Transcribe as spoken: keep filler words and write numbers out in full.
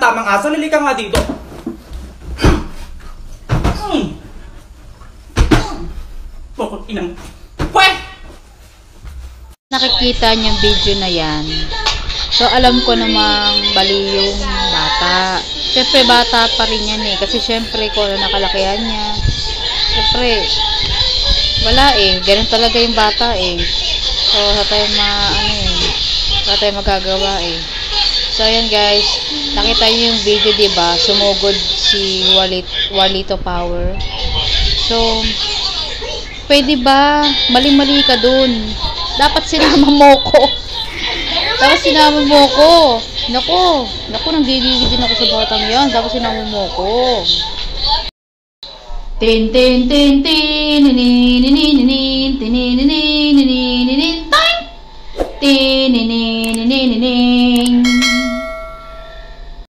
tamang aso, halika nga dito. Bukod inang. Pweh! Nakikita niyong video na yan. So, alam ko namang bali yung bata. Siyempre, bata pa rin yan eh. Kasi siyempre, kung ano nakalakihan niya. Siyempre, wala eh. Ganun talaga yung bata eh. So, sa tayo ma, ano eh. Sa tayo magagawa eh. So, ayan guys. Nakita niyo yung video, diba? Sumugod si Walit, Walito Power. So, pwede ba? Mali-mali ka dun. Dapat sinama mo ko. Dapat sinama mo ko. Naku. Naku, nanggigigil din ako sa batang yan. Dapat sinama mo ko. Tin tin tin tin nininin nininin nininin tin tin nininin